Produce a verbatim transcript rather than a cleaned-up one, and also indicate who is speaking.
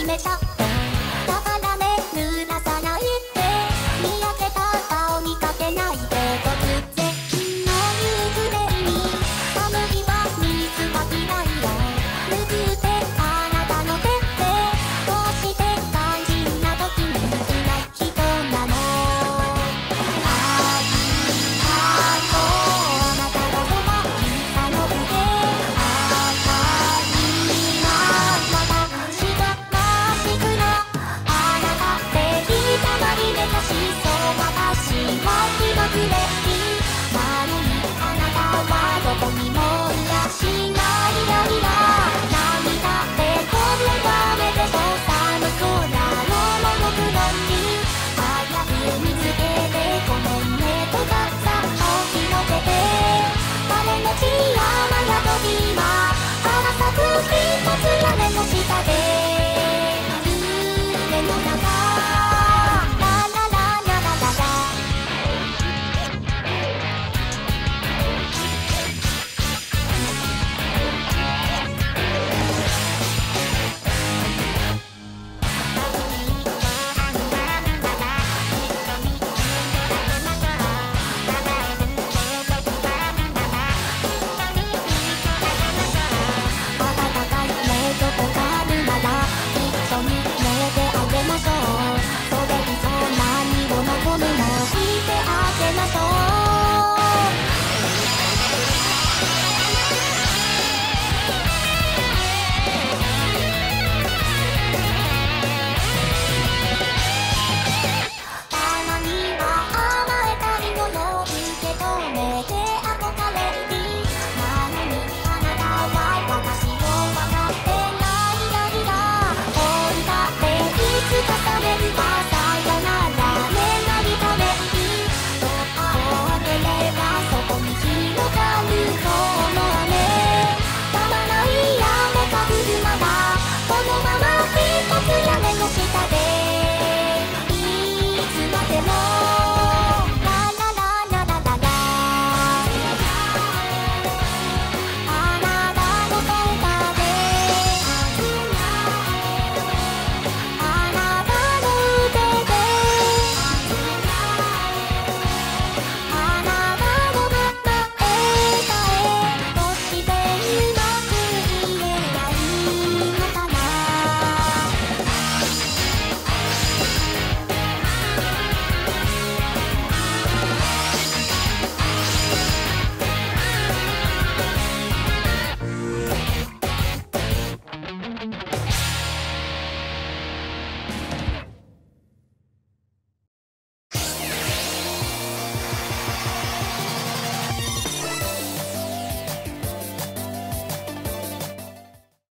Speaker 1: 始めちゃって、だからね濡らさないで、見上げた顔にかけないで、突然の夕暮れに寒いは水が嫌いよ、拭ってあなたの手で、どうして肝心な時に辛い人なの。あいあいとあなたがそばにいたので、あいなまたしがましくな、あなたってひたまりめかしそう、私は気まぐれに、なのにあなたはどこにもいらしないやいや、涙でこぼれた目でそう寒そうなのも僕のに、早く見つけてごめんねとかさを広げて、誰の血山やと今花咲く一つ屋根の下で